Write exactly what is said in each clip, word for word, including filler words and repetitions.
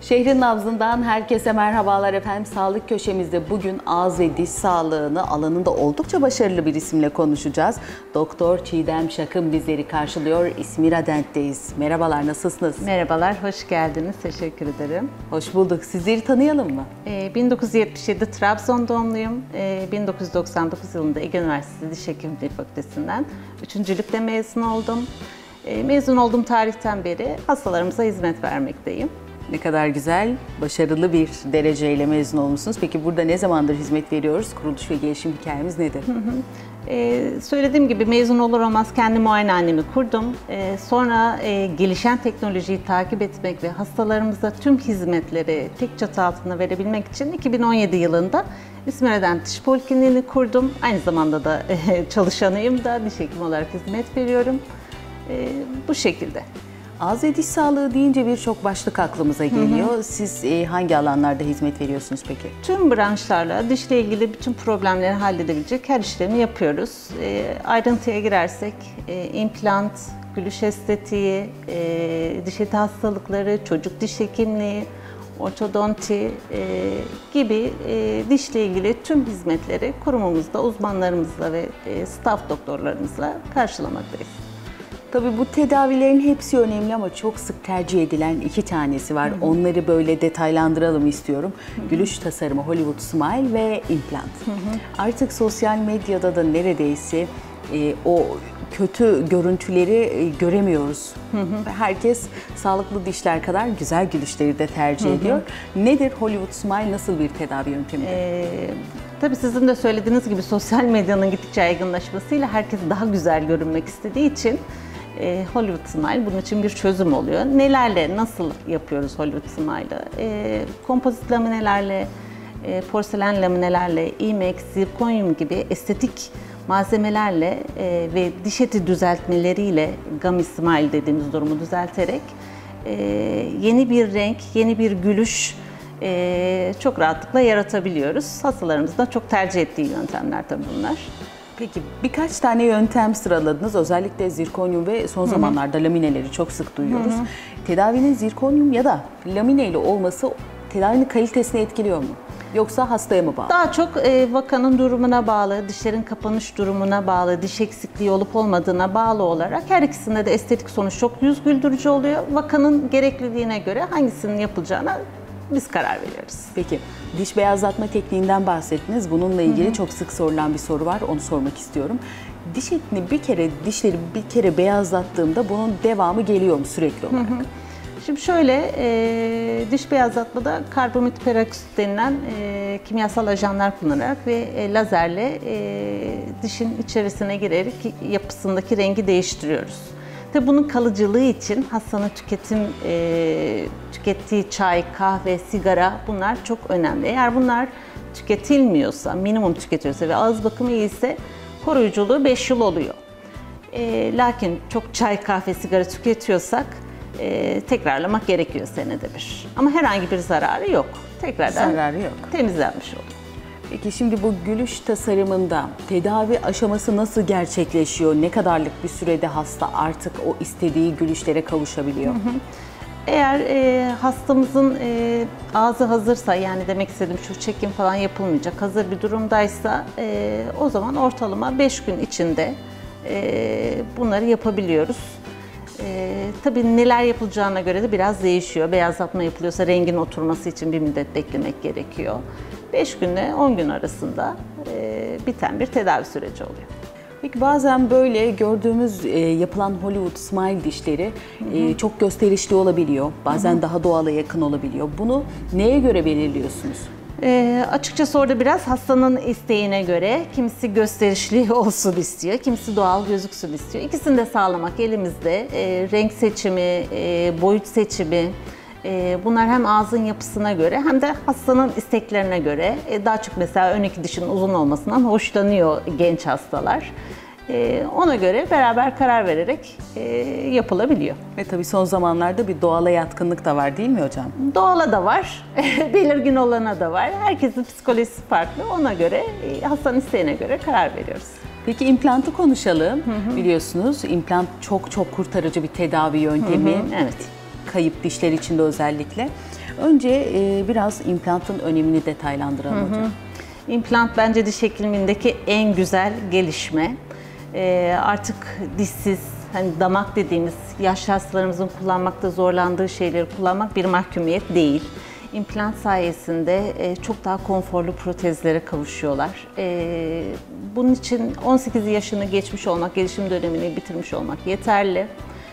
Şehrin nabzından herkese merhabalar efendim. Sağlık köşemizde bugün ağız ve diş sağlığını alanında oldukça başarılı bir isimle konuşacağız. Doktor Çiğdem Şakın bizleri karşılıyor. İzmir Dent'teyiz. Merhabalar, nasılsınız? Merhabalar, hoş geldiniz. Teşekkür ederim. Hoş bulduk. Sizleri tanıyalım mı? Ee, bin dokuz yüz yetmiş yedi Trabzon doğumluyum. Ee, bin dokuz yüz doksan dokuz yılında Ege Üniversitesi Diş Hekimliği Fakültesinden üçüncülükle mezun oldum. Ee, mezun olduğum tarihten beri hastalarımıza hizmet vermekteyim. Ne kadar güzel, başarılı bir dereceyle mezun olmuşsunuz. Peki burada ne zamandır hizmet veriyoruz? Kuruluş ve gelişim hikayemiz nedir? Hı hı. Ee, söylediğim gibi mezun olur olmaz kendi muayenehanemi kurdum. Ee, sonra e, gelişen teknolojiyi takip etmek ve hastalarımıza tüm hizmetleri tek çatı altında verebilmek için iki bin on yedi yılında İzmir Dent Diş Polikliniğini kurdum. Aynı zamanda da e, çalışanıyım da diş hekimi olarak hizmet veriyorum. E, bu şekilde. Ağız ve diş sağlığı deyince birçok başlık aklımıza geliyor. Hı hı. Siz e, hangi alanlarda hizmet veriyorsunuz peki? Tüm branşlarla dişle ilgili bütün problemleri halledebilecek her işlemi yapıyoruz. E, ayrıntıya girersek e, implant, gülüş estetiği, e, diş eti hastalıkları, çocuk diş hekimliği, ortodonti e, gibi e, dişle ilgili tüm hizmetleri kurumumuzda uzmanlarımızla ve e, staff doktorlarımızla karşılamaktayız. Tabii bu tedavilerin hepsi önemli ama çok sık tercih edilen iki tanesi var. Hı hı. Onları böyle detaylandıralım istiyorum. Hı hı. Gülüş tasarımı, Hollywood Smile ve implant. Hı hı. Artık sosyal medyada da neredeyse e, o kötü görüntüleri e, göremiyoruz. Hı hı. Herkes sağlıklı dişler kadar güzel gülüşleri de tercih hı hı. ediyor. Nedir Hollywood Smile, nasıl bir tedavi yöntemi? Ee, tabii sizin de söylediğiniz gibi sosyal medyanın gittikçe yaygınlaşmasıyla herkes daha güzel görünmek istediği için E, Hollywood Smile bunun için bir çözüm oluyor. Nelerle, nasıl yapıyoruz Hollywood Smile'ı? E, kompozit laminelerle, e, porselen laminelerle, imex, zirkonyum gibi estetik malzemelerle e, ve diş eti düzeltmeleriyle gummy smile dediğimiz durumu düzelterek e, yeni bir renk, yeni bir gülüş e, çok rahatlıkla yaratabiliyoruz. Hastalarımızın da çok tercih ettiği yöntemler tabii bunlar. Peki birkaç tane yöntem sıraladınız. Özellikle zirkonyum ve son zamanlarda lamineleri çok sık duyuyoruz. Hı hı. Tedavinin zirkonyum ya da lamineyle olması tedavinin kalitesini etkiliyor mu? Yoksa hastaya mı bağlı? Daha çok e, vakanın durumuna bağlı, dişlerin kapanış durumuna bağlı, diş eksikliği olup olmadığına bağlı olarak her ikisinde de estetik sonuç çok yüz güldürücü oluyor. Vakanın gerekliliğine göre hangisinin yapılacağına biz karar veriyoruz. Peki, diş beyazlatma tekniğinden bahsettiniz. Bununla ilgili hı hı. çok sık sorulan bir soru var. Onu sormak istiyorum. Diş etini bir kere, dişleri bir kere beyazlattığımda bunun devamı geliyor mu sürekli olarak? Hı hı. Şimdi şöyle, e, diş beyazlatmada karbamid peroksit denilen e, kimyasal ajanlar kullanarak ve e, lazerle e, dişin içerisine girerek yapısındaki rengi değiştiriyoruz. Tabii bunun kalıcılığı için hastanın tüketim e, tükettiği çay, kahve, sigara bunlar çok önemli. Eğer bunlar tüketilmiyorsa, minimum tüketiyorsa ve ağız bakımı iyiyse koruyuculuğu beş yıl oluyor. E, lakin çok çay, kahve, sigara tüketiyorsak e, tekrarlamak gerekiyor senede bir. Ama herhangi bir zararı yok. Tekrardan zararı yok. Temizlenmiş oluyor. Peki şimdi bu gülüş tasarımında tedavi aşaması nasıl gerçekleşiyor? Ne kadarlık bir sürede hasta artık o istediği gülüşlere kavuşabiliyor? Hı hı. Eğer e, hastamızın e, ağzı hazırsa, yani demek istediğim şu çekim falan yapılmayacak, hazır bir durumdaysa e, o zaman ortalama beş gün içinde e, bunları yapabiliyoruz. E, tabii neler yapılacağına göre de biraz değişiyor. Beyazlatma yapılıyorsa rengin oturması için bir müddet beklemek gerekiyor. beş günle on gün arasında e, biten bir tedavi süreci oluyor. Peki bazen böyle gördüğümüz e, yapılan Hollywood Smile dişleri e, çok gösterişli olabiliyor. Bazen hı hı. daha doğala yakın olabiliyor. Bunu neye göre belirliyorsunuz? E, açıkçası orada biraz hastanın isteğine göre, kimisi gösterişli olsun istiyor, kimisi doğal gözüksün istiyor. İkisini de sağlamak elimizde. E, renk seçimi, e, boyut seçimi, bunlar hem ağzın yapısına göre hem de hastanın isteklerine göre. Daha çok mesela ön iki dişin uzun olmasından hoşlanıyor genç hastalar. Ona göre beraber karar vererek yapılabiliyor. Ve tabii son zamanlarda bir doğala yatkınlık da var değil mi hocam? Doğala da var, belirgin olana da var. Herkesin psikolojisi farklı. Ona göre, hastanın isteğine göre karar veriyoruz. Peki implantı konuşalım. Hı hı. Biliyorsunuz implant çok çok kurtarıcı bir tedavi yöntemi. Hı hı. Evet. Kayıp dişler için de özellikle. Önce e, biraz implantın önemini detaylandıralım hocam. Hı hı. İmplant bence diş hekimliğindeki en güzel gelişme. Ee, artık dişsiz, hani damak dediğimiz yaşlı hastalarımızın kullanmakta zorlandığı şeyleri kullanmak bir mahkumiyet değil. İmplant sayesinde e, çok daha konforlu protezlere kavuşuyorlar. E, bunun için on sekiz yaşını geçmiş olmak, gelişim dönemini bitirmiş olmak yeterli.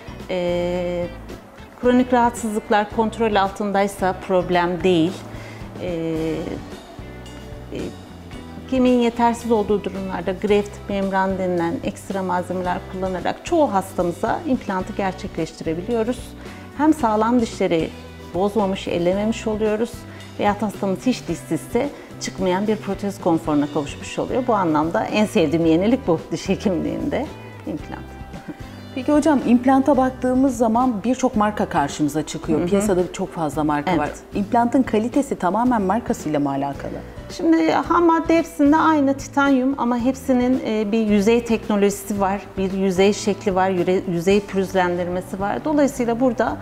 E, kronik rahatsızlıklar kontrol altındaysa problem değil. E, e, Kemiğin yetersiz olduğu durumlarda graft membran denilen ekstra malzemeler kullanarak çoğu hastamıza implantı gerçekleştirebiliyoruz. Hem sağlam dişleri bozmamış, ellememiş oluyoruz veya hastamız hiç dişsizse çıkmayan bir protez konforuna kavuşmuş oluyor. Bu anlamda en sevdiğim yenilik bu diş hekimliğinde, implant. Peki hocam, implanta baktığımız zaman birçok marka karşımıza çıkıyor. Hı hı. Piyasada çok fazla marka evet. var. İmplantın kalitesi tamamen markasıyla mı alakalı? Şimdi ham madde hepsinde aynı titanyum ama hepsinin bir yüzey teknolojisi var, bir yüzey şekli var, yüzey pürüzlendirmesi var. Dolayısıyla burada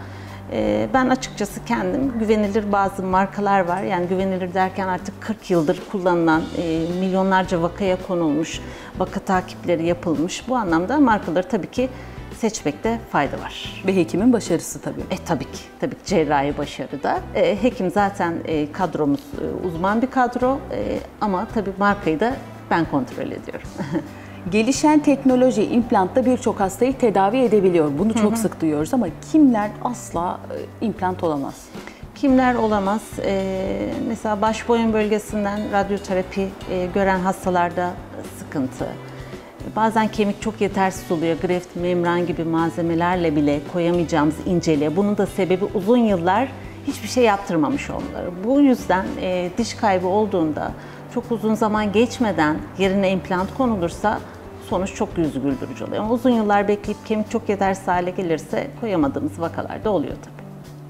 ben açıkçası kendim güvenilir bazı markalar var. Yani güvenilir derken artık kırk yıldır kullanılan, milyonlarca vakaya konulmuş, vaka takipleri yapılmış. Bu anlamda markaları tabii ki seçmekte fayda var. Ve hekimin başarısı tabii. E tabii ki, tabii ki cerrahi başarıda. E, hekim zaten e, kadromuz e, uzman bir kadro e, ama tabii markayı da ben kontrol ediyorum. Gelişen teknoloji implantta birçok hastayı tedavi edebiliyor. Bunu çok hı hı. sık duyuyoruz ama kimler asla e, implant olamaz? Kimler olamaz? E, mesela baş boyun bölgesinden radyoterapi e, gören hastalarda sıkıntı. Bazen kemik çok yetersiz oluyor. Graft, membran gibi malzemelerle bile koyamayacağımız inceliğe. Bunun da sebebi uzun yıllar hiçbir şey yaptırmamış olmaları. Bu yüzden e, diş kaybı olduğunda çok uzun zaman geçmeden yerine implant konulursa sonuç çok yüzü güldürücü oluyor. Ama uzun yıllar bekleyip kemik çok yetersiz hale gelirse koyamadığımız vakalar da oluyor tabii.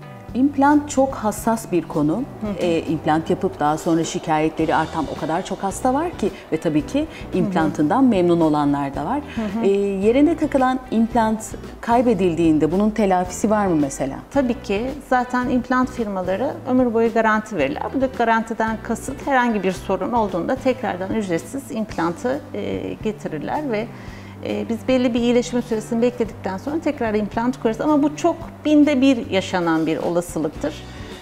İmplant çok hassas bir konu. Hı hı. E, implant yapıp daha sonra şikayetleri artan o kadar çok hasta var ki ve tabii ki implantından hı hı. memnun olanlar da var. Hı hı. E, yerine takılan implant kaybedildiğinde bunun telafisi var mı mesela? Tabii ki. Zaten implant firmaları ömür boyu garanti verirler. Bu da garantiden kasıt herhangi bir sorun olduğunda tekrardan ücretsiz implantı e, getirirler ve biz belli bir iyileşme süresini bekledikten sonra tekrar implant koyarız ama bu çok binde bir yaşanan bir olasılıktır.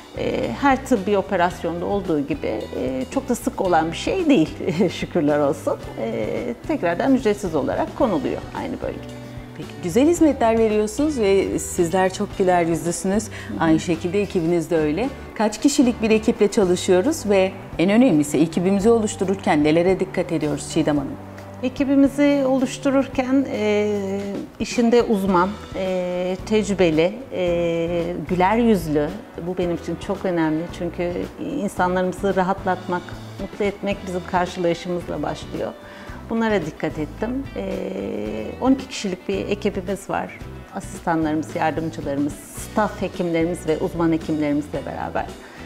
Her tıbbi operasyonda olduğu gibi çok da sık olan bir şey değil şükürler olsun. Tekrardan ücretsiz olarak konuluyor aynı bölge. Peki, güzel hizmetler veriyorsunuz ve sizler çok güler yüzlüsünüz. Aynı şekilde ekibiniz de öyle. Kaç kişilik bir ekiple çalışıyoruz ve en önemlisi ekibimizi oluştururken nelere dikkat ediyoruz Çiğdem Hanım? Ekibimizi oluştururken e, işinde uzman, e, tecrübeli, e, güler yüzlü, bu benim için çok önemli çünkü insanlarımızı rahatlatmak, mutlu etmek bizim karşılayışımızla başlıyor. Bunlara dikkat ettim. E, on iki kişilik bir ekibimiz var. Asistanlarımız, yardımcılarımız, staff hekimlerimiz ve uzman hekimlerimizle beraber.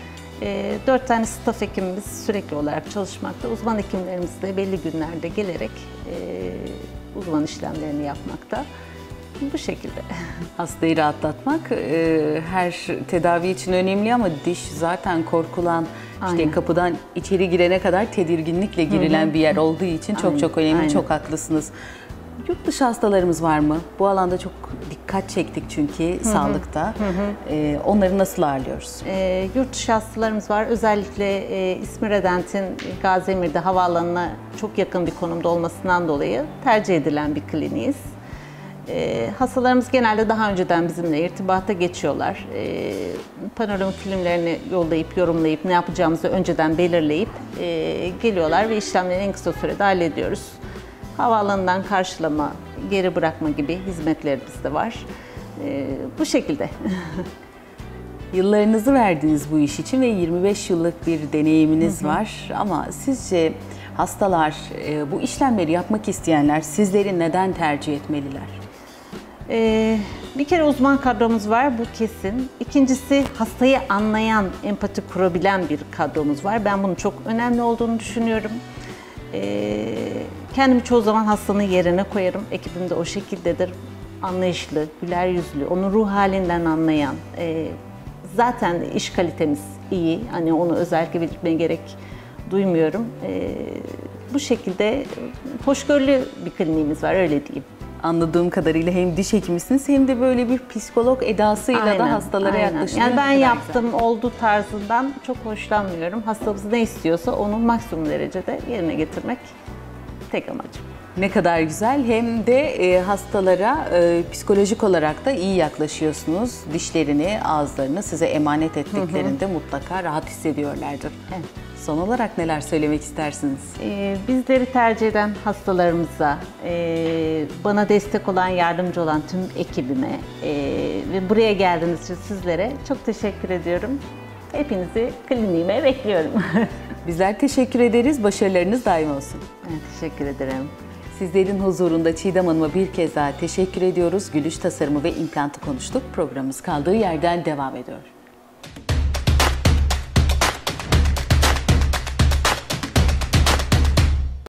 E, dört tane staff hekimimiz sürekli olarak çalışmakta. Uzman hekimlerimiz de belli günlerde gelerek e, uzman işlemlerini yapmakta. Bu şekilde. Hastayı rahatlatmak e, her tedavi için önemli ama diş zaten korkulan, işte aynen. kapıdan içeri girene kadar tedirginlikle girilen hı hı. bir yer olduğu için çok aynen. çok önemli, aynen. çok haklısınız. Yurt dışı hastalarımız var mı? Bu alanda çok dikkat çektik çünkü hı hı. sağlıkta. Hı hı. Ee, onları nasıl ağırlıyoruz? E, yurt dışı hastalarımız var. Özellikle e, İsmiredent'in Gaziemir'de havaalanına çok yakın bir konumda olmasından dolayı tercih edilen bir kliniğiz. E, hastalarımız genelde daha önceden bizimle irtibata geçiyorlar. E, panoramik filmlerini yollayıp, yorumlayıp, ne yapacağımızı önceden belirleyip e, geliyorlar ve işlemleri en kısa sürede hallediyoruz. Havaalanından karşılama, geri bırakma gibi hizmetlerimiz de var. Ee, bu şekilde. Yıllarınızı verdiniz bu iş için ve yirmi beş yıllık bir deneyiminiz hı hı. var. Ama sizce hastalar, bu işlemleri yapmak isteyenler sizleri neden tercih etmeliler? Ee, bir kere uzman kadromuz var, bu kesin. İkincisi hastayı anlayan, empati kurabilen bir kadromuz var. Ben bunun çok önemli olduğunu düşünüyorum. Ee, kendimi çoğu zaman hastanın yerine koyarım. Ekibim de o şekildedir. Anlayışlı, güler yüzlü, onu ruh halinden anlayan, e, zaten iş kalitemiz iyi. Hani onu özellikle belirtmeye gerek duymuyorum. E, bu şekilde hoşgörülü bir kliniğimiz var, öyle diyeyim. Anladığım kadarıyla hem diş hekimisiniz hem de böyle bir psikolog edasıyla Aynen, da hastalara aynen. yaklaşıyor. Yani ben Ne kadar yaptım güzel. oldu tarzından çok hoşlanmıyorum. Hastamız ne istiyorsa onu maksimum derecede yerine getirmek tek amacım. Ne kadar güzel. Hem de e, hastalara e, psikolojik olarak da iyi yaklaşıyorsunuz. Dişlerini, ağızlarını size emanet ettiklerinde mutlaka rahat hissediyorlardır. Evet. Son olarak neler söylemek istersiniz? Ee, bizleri tercih eden hastalarımıza, e, bana destek olan, yardımcı olan tüm ekibime e, ve buraya geldiğiniz için sizlere çok teşekkür ediyorum. Hepinizi kliniğime bekliyorum. Bizler teşekkür ederiz. Başarılarınız daim olsun. Ben teşekkür ederim. Sizlerin huzurunda Çiğdem Hanım'a bir kez daha teşekkür ediyoruz. Gülüş tasarımı ve implantı konuştuk. Programımız kaldığı yerden devam ediyor.